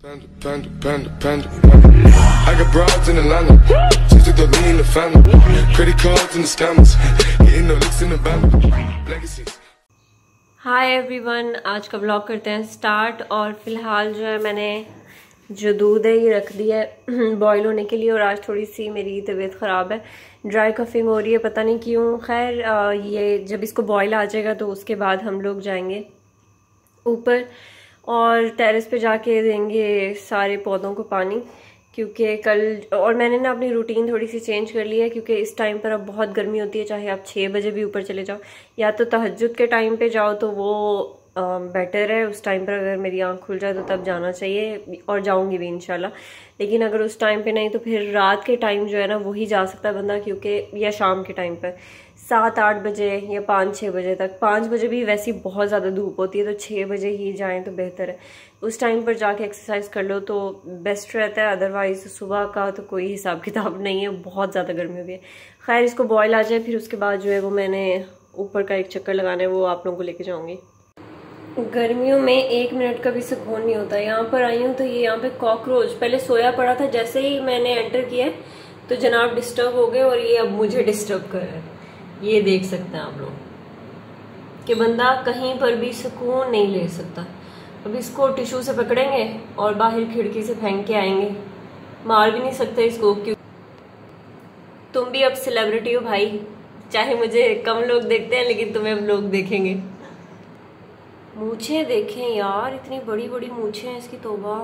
I got broads in Atlanta, just took the lean in the family, credit cards and the scammers, hitting the licks in the band, legacies. Hi everyone, आज का blog करते हैं start. और फिलहाल जो है मैंने जो दूध है ये रख दिया है बॉईल होने के लिए। और आज थोड़ी सी मेरी तबीयत ख़राब है, ड्राई कफिंग हो रही है, पता नहीं क्यों। खैर ये जब इसको बॉईल आ जाएगा तो उसके बाद हम लोग जाएंगे ऊपर और टेरेस पे जाके देंगे सारे पौधों को पानी, क्योंकि कल और मैंने ना अपनी रूटीन थोड़ी सी चेंज कर ली है, क्योंकि इस टाइम पर अब बहुत गर्मी होती है। चाहे आप 6 बजे भी ऊपर चले जाओ या तो तहज्जुद के टाइम पे जाओ तो वो बेटर है। उस टाइम पर अगर मेरी आँख खुल जाए तो तब जाना चाहिए, और जाऊंगी भी इंशाल्लाह। लेकिन अगर उस टाइम पे नहीं तो फिर रात के टाइम जो है ना वही जा सकता है बंदा, क्योंकि या शाम के टाइम पर 7-8 बजे या 5-6 बजे तक। 5 बजे भी वैसे बहुत ज़्यादा धूप होती है, तो 6 बजे ही जाएं तो बेहतर है। उस टाइम पर जाके एक्सरसाइज कर लो तो बेस्ट रहता है। अदरवाइज सुबह का तो कोई हिसाब किताब नहीं है, बहुत ज़्यादा गर्मी होती है। खैर इसको बॉयल आ जाए, फिर उसके बाद जो है वो मैंने ऊपर का एक चक्कर लगाना है, वो आप लोगों को लेके जाऊँगी। गर्मियों में 1 मिनट का भी सुकून नहीं होता। यहाँ पर आई हूँ तो ये यहाँ पे कॉकरोच पहले सोया पड़ा था, जैसे ही मैंने एंटर किया तो जनाब डिस्टर्ब हो गए और ये अब मुझे डिस्टर्ब कर रहे हैं। ये देख सकते हैं आप लोग कि बंदा कहीं पर भी सुकून नहीं ले सकता। अब इसको टिश्यू से पकड़ेंगे और बाहर खिड़की से फेंक के आएंगे। मार भी नहीं सकते इसको, क्यों तुम भी अब सेलिब्रिटी हो भाई। चाहे मुझे कम लोग देखते हैं लेकिन तुम्हें अब लोग देखेंगे। मूछें देखें यार, इतनी बड़ी बड़ी मूछें हैं इसकी, तौबा।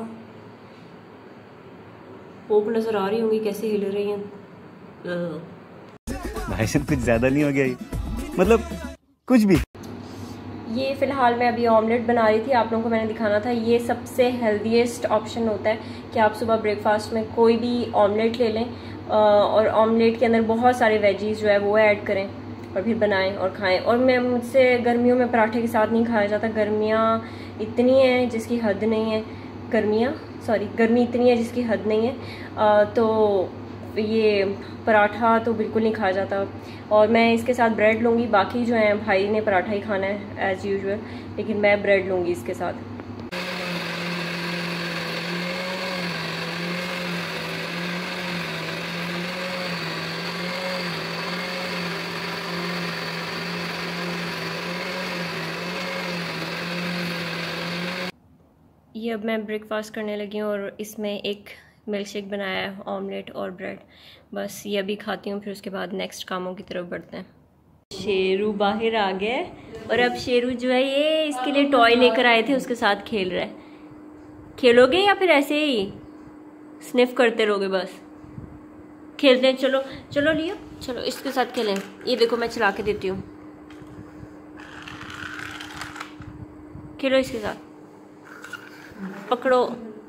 पोप नजर आ रही होंगी कैसे हिल रही हैं। भाई साहब कुछ ज्यादा नहीं हो गया ये? मतलब कुछ भी। ये फिलहाल मैं अभी ऑमलेट बना रही थी, आप लोगों को मैंने दिखाना था। ये सबसे हेल्दीएस्ट ऑप्शन होता है कि आप सुबह ब्रेकफास्ट में कोई भी ऑमलेट ले लें और ऑमलेट के अंदर बहुत सारे वेजीज जो है वो ऐड करें और फिर बनाएं और खाएं। और मुझसे गर्मियों में पराठे के साथ नहीं खाया जाता। गर्मियाँ इतनी हैं जिसकी हद नहीं है। गर्मी इतनी है जिसकी हद नहीं है। तो ये पराठा तो बिल्कुल नहीं खाया जाता। और मैं इसके साथ ब्रेड लूँगी। बाकी जो है भाई ने पराठा ही खाना है एज़ यूजुअल, लेकिन मैं ब्रेड लूँगी इसके साथ। ये अब मैं ब्रेकफास्ट करने लगी हूँ और इसमें एक मिल्क शेक बनाया है, ऑमलेट और ब्रेड। बस ये अभी खाती हूँ, फिर उसके बाद नेक्स्ट कामों की तरफ बढ़ते हैं। शेरू बाहर आ गया और अब शेरू जो है ये इसके लिए टॉय लेकर आए थे, उसके साथ खेल रहा है। खेलोगे या फिर ऐसे ही स्निफ करते रहोगे? बस खेलते हैं। चलो चलो लियो, चलो इसके साथ खेलें। ये देखो मैं चला के देती हूँ, खेलो इसके साथ, पकड़ो।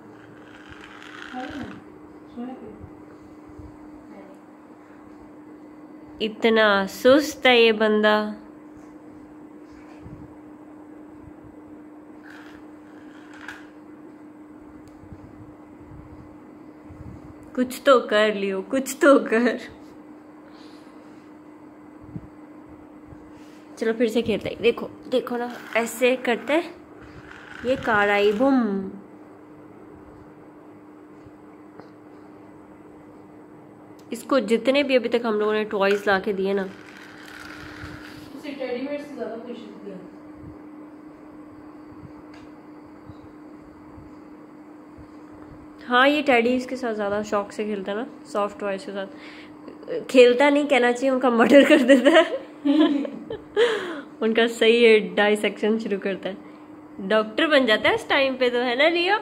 इतना सुस्त है ये बंदा। कुछ तो कर लियो, कुछ तो कर। चलो फिर से खेलते हैं। देखो देखो ना, ऐसे करते हैं। ये कार आई, बुम। इसको जितने भी अभी तक हम लोगों ने टॉयज ला के दिए ना, हाँ ये टेडी इसके साथ ज़्यादा शौक से खेलता है ना, सॉफ्ट टॉयज के साथ। खेलता नहीं कहना चाहिए, उनका मर्डर कर देता है उनका सही है, डाइसेक्शन शुरू करता है। डॉक्टर बन जाता है इस टाइम पे तो, है ना लियो?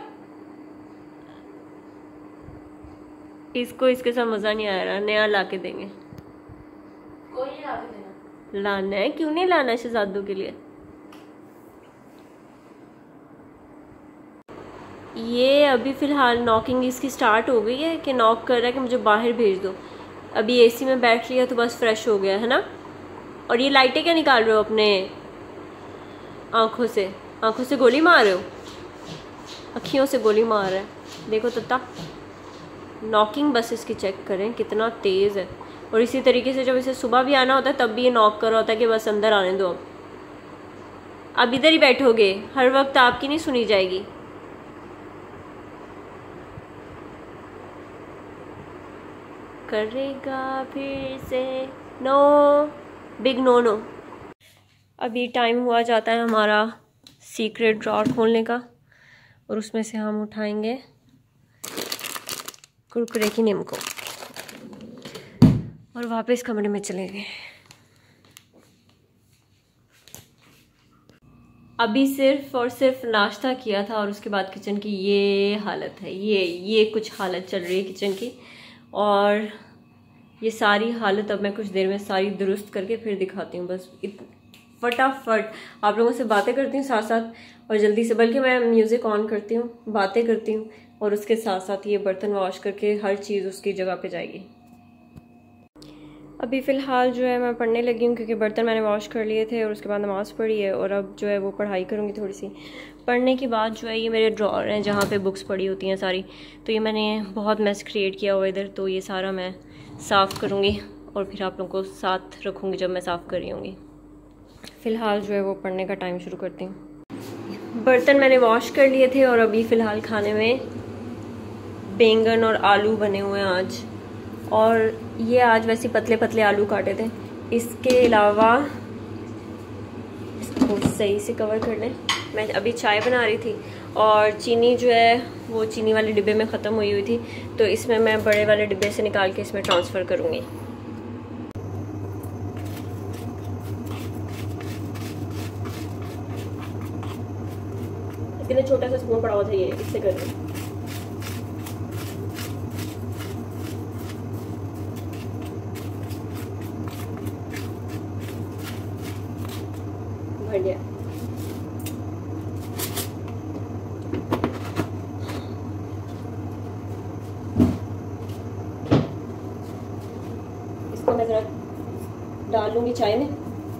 इसको इसके साथ मज़ा नहीं आ रहा, नया ला के देंगे। कोई ला के देना, लाना है, क्यों नहीं लाना है शहजादों के लिए। ये अभी फ़िलहाल नॉकिंग इसकी स्टार्ट हो गई है कि नॉक कर रहा है कि मुझे बाहर भेज दो। अभी एसी में बैठ लिया तो बस फ्रेश हो गया है ना। और ये लाइटें क्या निकाल रहे हो अपने आँखों से? आँखों से गोली मार रहे हो? अखियों से गोली मार रहा है, देखो तत्ता। नॉकिंग बस इसकी चेक करें कितना तेज़ है। और इसी तरीके से जब इसे सुबह भी आना होता है तब भी ये नॉक कर रहा होता है कि बस अंदर आने दो। अब इधर ही बैठोगे, हर वक्त आपकी नहीं सुनी जाएगी। करेगा फिर से। No, big no no. अभी टाइम हुआ जाता है हमारा सीक्रेट ड्रॉर खोलने का, और उसमें से हम उठाएंगे कुरकुरे की निम को और वापस कमरे में चले गए। अभी सिर्फ और सिर्फ नाश्ता किया था और उसके बाद किचन की ये हालत है। ये कुछ हालत चल रही है किचन की, और ये सारी हालत अब मैं कुछ देर में सारी दुरुस्त करके फिर दिखाती हूँ। बस फटाफट आप लोगों से बातें करती हूँ साथ साथ, और जल्दी से, बल्कि मैं म्यूज़िक ऑन करती हूँ, बातें करती हूँ, और उसके साथ साथ ये बर्तन वॉश करके हर चीज़ उसकी जगह पे जाएगी। अभी फ़िलहाल जो है मैं पढ़ने लगी हूँ, क्योंकि बर्तन मैंने वॉश कर लिए थे और उसके बाद नमाज़ पढ़ी है, और अब जो है वो पढ़ाई करूँगी थोड़ी सी। पढ़ने के बाद जो है ये मेरे ड्रॉर हैं जहाँ पे बुक्स पड़ी होती हैं सारी, तो ये मैंने बहुत मैस क्रिएट किया हुआ इधर, तो ये सारा मैं साफ़ करूँगी और फिर आप लोगों को साथ रखूँगी जब मैं साफ़ कर रही होंगी। फ़िलहाल जो है वो पढ़ने का टाइम शुरू करती हूँ। बर्तन मैंने वॉश कर लिए थे और अभी फ़िलहाल खाने में बैंगन और आलू बने हुए हैं आज, और ये आज वैसे पतले पतले आलू काटे थे। इसके अलावा इसको सही से कवर कर लें। मैं अभी चाय बना रही थी और चीनी जो है वो चीनी वाले डिब्बे में ख़त्म हुई थी, तो इसमें मैं बड़े वाले डिब्बे से निकाल के इसमें ट्रांसफ़र करूँगी। इसके लिए छोटा सा स्पून पड़ा हुआ था, ये इससे कर रही हूँ। भर गया। इसको मैं जरा डाल लूंगी चाय में।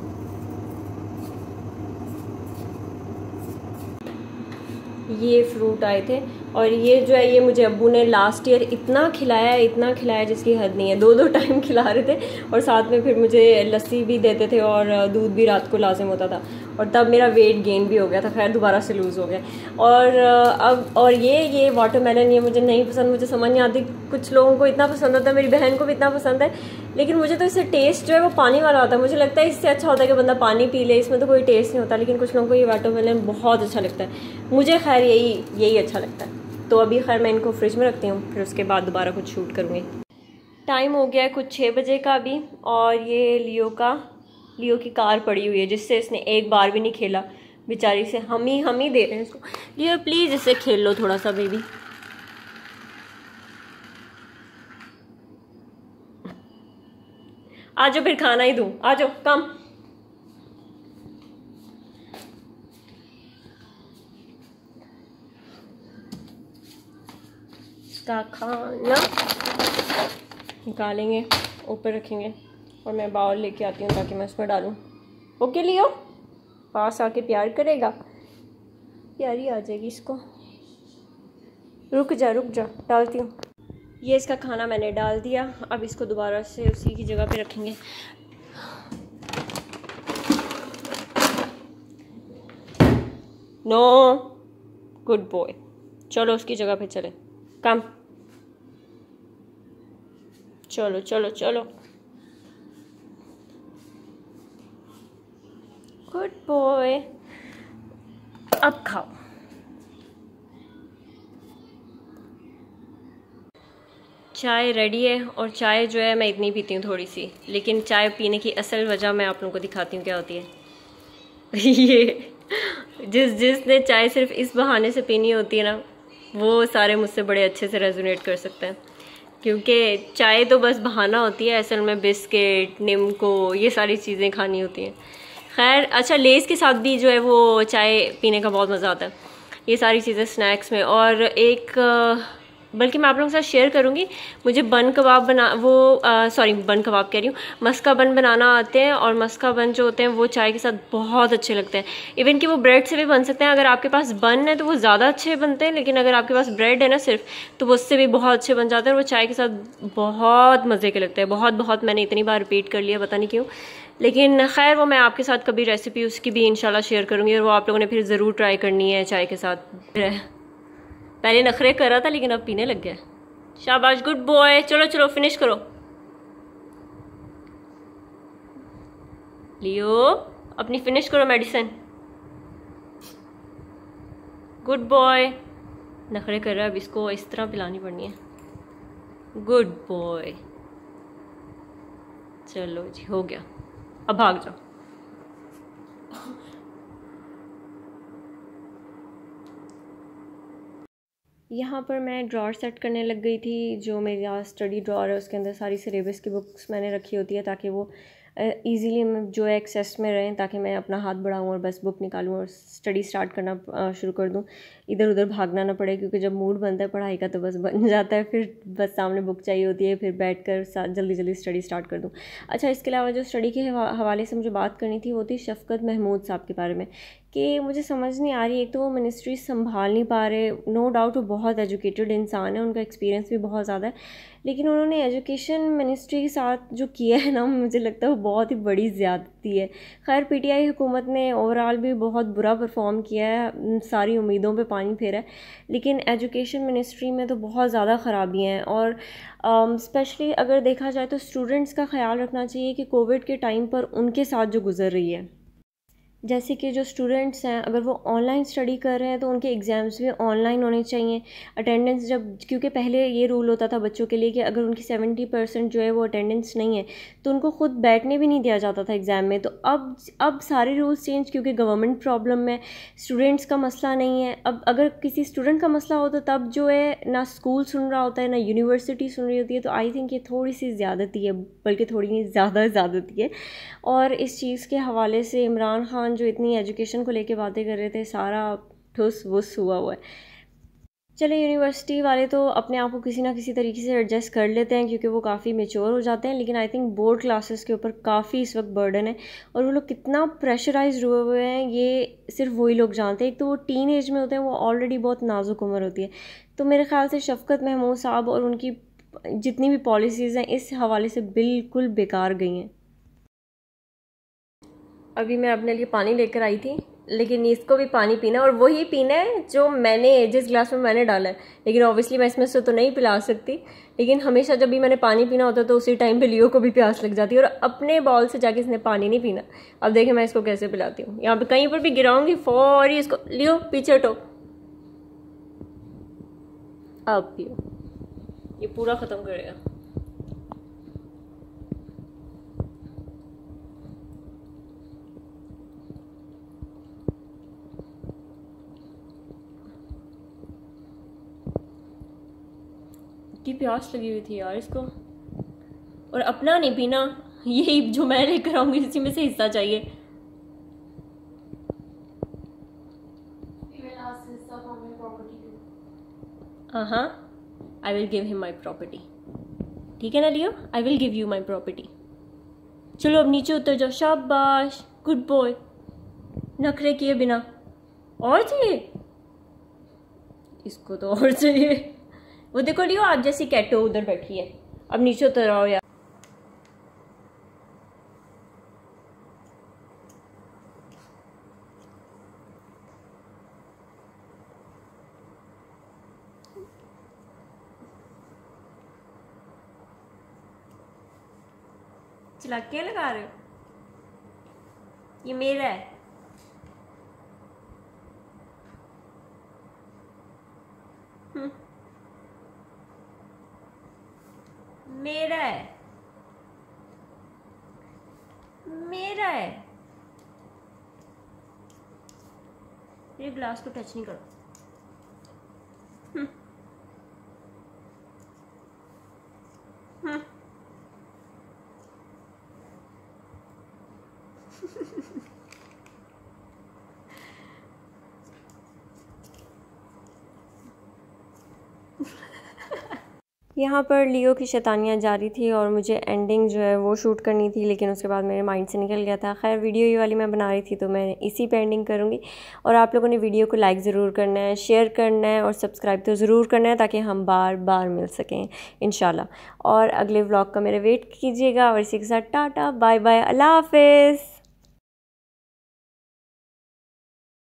ये फ्रूट आए थे, और ये जो है ये मुझे अब्बू ने लास्ट ईयर इतना खिलाया जिसकी हद नहीं है। 2-2 टाइम खिला रहे थे, और साथ में फिर मुझे लस्सी भी देते थे और दूध भी रात को लाजिम होता था, और तब मेरा वेट गेन भी हो गया था। खैर दोबारा से लूज़ हो गया। और अब और ये वाटरमेलन ये मुझे नहीं पसंद, मुझे समझ नहीं आती। कुछ लोगों को इतना पसंद होता है, मेरी बहन को भी इतना पसंद है, लेकिन मुझे तो इससे टेस्ट जो है वो पानी वाला आता है। मुझे लगता है इससे अच्छा होता है कि बंदा पानी पी ले, इसमें तो कोई टेस्ट नहीं होता। लेकिन कुछ लोगों को ये वाटरमेलन बहुत अच्छा लगता है, मुझे खैर यही अच्छा लगता है। तो अभी खैर मैं इनको फ्रिज में रखती हूँ, फिर उसके बाद दोबारा कुछ शूट करूँगी। टाइम हो गया है कुछ 6 बजे का अभी, और ये लियो की कार पड़ी हुई है जिससे इसने एक बार भी नहीं खेला बेचारी से। हम ही दे रहे हैं इसको। लियो प्लीज़ इससे खेल लो थोड़ा सा बेबी। आ जाओ फिर खाना ही दूँ, आ जाओ कम। इसका खाना निकालेंगे, ऊपर रखेंगे, और मैं बाउल लेके आती हूँ ताकि मैं उसमें डालूँ। ओके लियो, पास आके प्यार करेगा, प्यारी आ जाएगी इसको। रुक जा डालती हूँ। ये इसका खाना मैंने डाल दिया। अब इसको दोबारा से उसी की जगह पे रखेंगे। No, good boy. चलो उसकी जगह पे चले, कम चलो। गुड बॉय, अब खाओ। चाय रेडी है, और चाय जो है मैं इतनी पीती हूँ थोड़ी सी, लेकिन चाय पीने की असल वजह मैं आप लोगों को दिखाती हूँ क्या होती है। ये जिसने चाय सिर्फ इस बहाने से पीनी होती है ना, वो सारे मुझसे बड़े अच्छे से रेजोनेट कर सकते हैं, क्योंकि चाय तो बस बहाना होती है, असल में बिस्किट, निम्को, ये सारी चीज़ें खानी होती हैं। खैर अच्छा, लेस के साथ भी जो है वो चाय पीने का बहुत मज़ा आता है, ये सारी चीज़ें स्नैक्स में। और एक बल्कि मैं आप लोगों के साथ शेयर करूँगी, मुझे बन कबाब बन कबाब कह रही हूँ, मस्का बन बनाना आते हैं, और मस्का बन जो होते हैं वो चाय के साथ बहुत अच्छे लगते हैं। इवन कि वो ब्रेड से भी बन सकते हैं। अगर आपके पास बन है तो वो ज़्यादा अच्छे बनते हैं, लेकिन अगर आपके पास ब्रेड है ना सिर्फ, तो वो उससे भी बहुत अच्छे बन जाते हैं, और वो चाय के साथ बहुत मज़े के लगते हैं। बहुत मैंने इतनी बार रिपीट कर लिया, पता नहीं क्यों, लेकिन खैर वो मैं आपके साथ कभी रेसिपी उसकी भी इंशाल्लाह शेयर करूँगी, और वो आप लोगों ने फिर ज़रूर ट्राई करनी है चाय के साथ। पहले नखरे कर रहा था, लेकिन अब पीने लग गया। शाबाश, गुड बॉय। चलो फिनिश करो। लियो अपनी फिनिश करो मेडिसिन। Good boy. नखरे कर रहा है, अब इसको इस तरह पिलानी पड़नी है। Good boy. चलो जी हो गया, अब भाग जाओ। यहाँ पर मैं ड्रॉर सेट करने लग गई थी। जो मेरा स्टडी ड्रॉर है उसके अंदर सारी सिलेबस की बुक्स मैंने रखी होती है ताकि वो ईज़िली जो है एक्सेस में रहें, ताकि मैं अपना हाथ बढ़ाऊँ और बस बुक निकालूँ और स्टडी स्टार्ट करना शुरू कर दूँ। इधर उधर भागना ना पड़े, क्योंकि जब मूड बनता है पढ़ाई का तो बस बन जाता है, फिर बस सामने बुक चाहिए होती है, फिर बैठ कर जल्दी जल्दी स्टडी स्टार्ट कर दूँ। अच्छा, इसके अलावा जो स्टडी के हवाले से मुझे बात करनी थी वो थी शफ़क़त महमूद साहब के बारे में, कि मुझे समझ नहीं आ रही। एक तो वो मिनिस्ट्री संभाल नहीं पा रहे। नो डाउट वो बहुत एजुकेटेड इंसान है, उनका एक्सपीरियंस भी बहुत ज़्यादा है, लेकिन उन्होंने एजुकेशन मिनिस्ट्री के साथ जो किया है ना, मुझे लगता है वो बहुत ही बड़ी ज़्यादती है। खैर पीटीआई हुकूमत ने ओवरऑल भी बहुत बुरा परफॉर्म किया है, सारी उम्मीदों पे पानी फेरा है, लेकिन एजुकेशन मिनिस्ट्री में तो बहुत ज़्यादा ख़राबियाँ हैं। और स्पेशली अगर देखा जाए तो स्टूडेंट्स का ख्याल रखना चाहिए कि कोविड के टाइम पर उनके साथ जो गुजर रही है, जैसे कि जो स्टूडेंट्स हैं अगर वो ऑनलाइन स्टडी कर रहे हैं तो उनके एग्ज़ाम्स भी ऑनलाइन होने चाहिए। अटेंडेंस जब, क्योंकि पहले ये रूल होता था बच्चों के लिए कि अगर उनकी 70% जो है वो अटेंडेंस नहीं है तो उनको खुद बैठने भी नहीं दिया जाता था एग्ज़ाम में। तो अब सारे रूल्स चेंज, क्योंकि गवर्नमेंट प्रॉब्लम में स्टूडेंट्स का मसला नहीं है। अब अगर किसी स्टूडेंट का मसला हो तो तब जो है ना स्कूल सुन रहा होता है ना यूनिवर्सिटी सुन रही होती है। तो आई थिंक ये थोड़ी सी ज़्यादती है, बल्कि थोड़ी नहीं ज़्यादा ज़्यादती है। और इस चीज़ के हवाले से इमरान खान जो इतनी एजुकेशन को लेके बातें कर रहे थे, सारा ठुस वुस हुआ है। चले, यूनिवर्सिटी वाले तो अपने आप को किसी ना किसी तरीके से एडजस्ट कर लेते हैं क्योंकि वो काफ़ी मेच्योर हो जाते हैं, लेकिन आई थिंक बोर्ड क्लासेस के ऊपर काफ़ी इस वक्त बर्डन है और वो लोग कितना प्रेशराइज्ड हुए हुए हैं ये सिर्फ वही लोग जानते हैं। एक तो वो टीन एज में होते हैं, वो ऑलरेडी बहुत नाजुक उम्र होती है। तो मेरे ख्याल से शफ़क़त महमूद साहब और उनकी जितनी भी पॉलिसीज़ हैं इस हवाले से बिल्कुल बेकार गई हैं। अभी मैं अपने लिए पानी लेकर आई थी, लेकिन इसको भी पानी पीना और वही पीना है जो मैंने जिस गिलास में मैंने डाला है, लेकिन ऑब्वियसली मैं इसमें से तो नहीं पिला सकती। लेकिन हमेशा जब भी मैंने पानी पीना होता है तो उसी टाइम पे लियो को भी प्यास लग जाती है और अपने बॉल से जाके इसने पानी नहीं पीना। अब देखें मैं इसको कैसे पिलाती हूँ। यहाँ पे कहीं पर भी गिराऊंगी फौरी इसको, लियो पीछे हटो, अब पियो, ये पूरा ख़त्म करेगा। प्यास लगी हुई थी यार इसको, और अपना नहीं पीना, यही जो मैं लेकर आऊंगी इसी में से हिस्सा चाहिए। हाँ, I will give him my property. ठीक है ना Leo, I will give you my property. चलो अब नीचे उतर जाओ, शाबाश, गुड बॉय, नखरे किए बिना। और चाहिए इसको, तो और चाहिए। वो देखो लियो, आप जैसी कैटो उधर बैठी है। अब नीचे उतर आओ यार। चला क्या लगा रहे हो? ये मेरा है। मेरा है, मेरा है। मेरे ग्लास को टच नहीं करो। यहाँ पर लियो की शैतानियाँ जारी थी और मुझे एंडिंग जो है वो शूट करनी थी, लेकिन उसके बाद मेरे माइंड से निकल गया था। खैर वीडियो ये वाली मैं बना रही थी तो मैं इसी पे एंडिंग करूँगी। और आप लोगों ने वीडियो को लाइक ज़रूर करना है, शेयर करना है और सब्सक्राइब तो ज़रूर करना है ताकि हम बार बार मिल सकें इंशाल्लाह। और अगले व्लॉग का मेरा वेट कीजिएगा और इसी के साथ टाटा बाय बाय, अल्लाह हाफिज़।